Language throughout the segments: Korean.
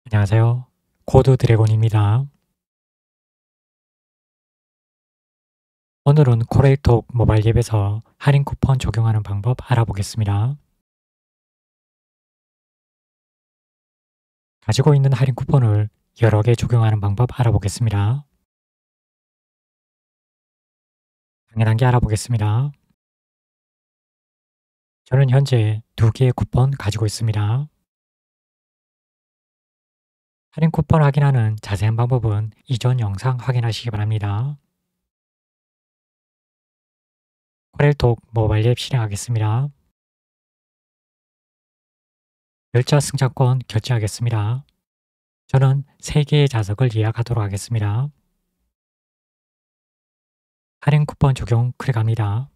안녕하세요. 코드 드래곤입니다. 오늘은 코레이톡 모바일 앱에서 할인 쿠폰 적용하는 방법 알아보겠습니다. 가지고 있는 할인 쿠폰을 여러 개 적용하는 방법 알아보겠습니다. 당연한 게 알아보겠습니다. 저는 현재 2개의 쿠폰 가지고 있습니다. 할인 쿠폰 확인하는 자세한 방법은 이전 영상 확인하시기 바랍니다. 코레이톡 모바일 앱 실행하겠습니다. 열차 승차권 결제하겠습니다. 저는 3개의 좌석을 예약하도록 하겠습니다. 할인 쿠폰 적용 클릭합니다.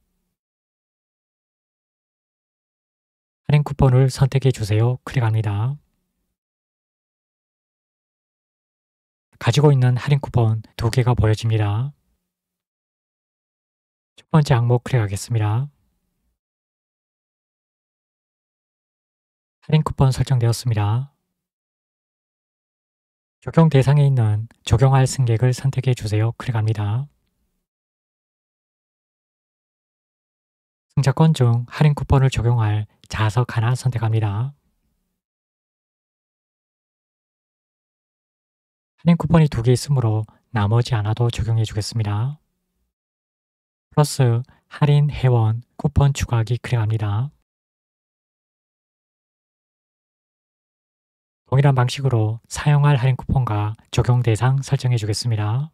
할인 쿠폰을 선택해 주세요. 클릭합니다. 가지고 있는 할인 쿠폰 2개가 보여집니다. 첫 번째 항목 클릭하겠습니다. 할인 쿠폰 설정되었습니다. 적용 대상에 있는 적용할 승객을 선택해 주세요. 클릭합니다. 승차권 중 할인 쿠폰을 적용할 좌석 하나 선택합니다. 할인 쿠폰이 2개 있으므로 나머지 하나도 적용해 주겠습니다. 플러스 할인 회원 쿠폰 추가하기 클릭합니다. 동일한 방식으로 사용할 할인 쿠폰과 적용 대상 설정해 주겠습니다.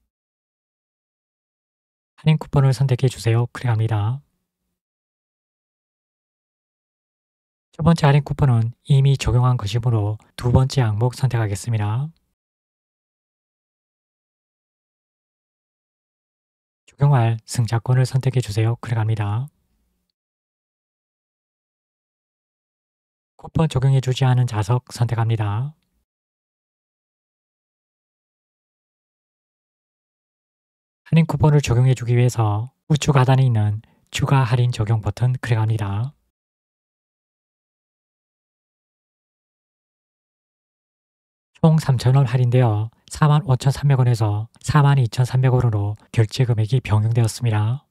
할인 쿠폰을 선택해 주세요. 클릭합니다. 첫 번째 할인 쿠폰은 이미 적용한 것이므로 2번째 항목 선택하겠습니다. 적용할 승차권을 선택해 주세요. 클릭합니다. 쿠폰 적용해 주지 않은 좌석 선택합니다. 할인 쿠폰을 적용해 주기 위해서 우측 하단에 있는 추가 할인 적용 버튼 클릭합니다. 총 3,000원 할인되어 45,300원에서 42,300원으로 결제 금액이 변경되었습니다.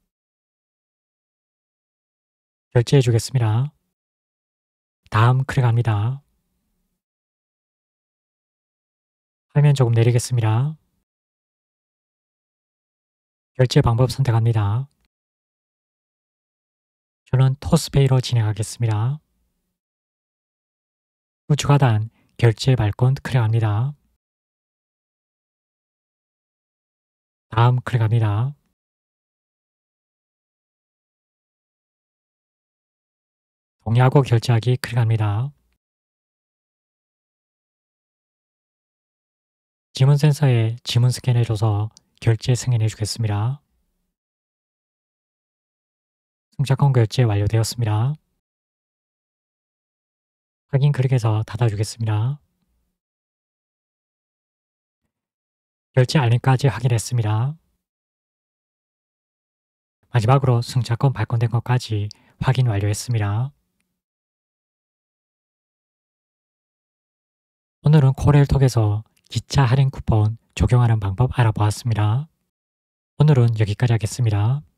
결제해 주겠습니다. 다음 클릭합니다. 화면 조금 내리겠습니다. 결제 방법 선택합니다. 저는 토스페이로 진행하겠습니다. 우측 하단 결제 발권 클릭합니다. 다음 클릭합니다. 동의하고 결제하기 클릭합니다. 지문 센서에 지문 스캔해줘서 결제 승인해 주겠습니다. 승차권 결제 완료되었습니다. 확인 클릭해서 닫아주겠습니다. 결제 알림까지 확인했습니다. 마지막으로 승차권 발권된 것까지 확인 완료했습니다. 오늘은 코레일톡에서 기차 할인 쿠폰 적용하는 방법 알아보았습니다. 오늘은 여기까지 하겠습니다.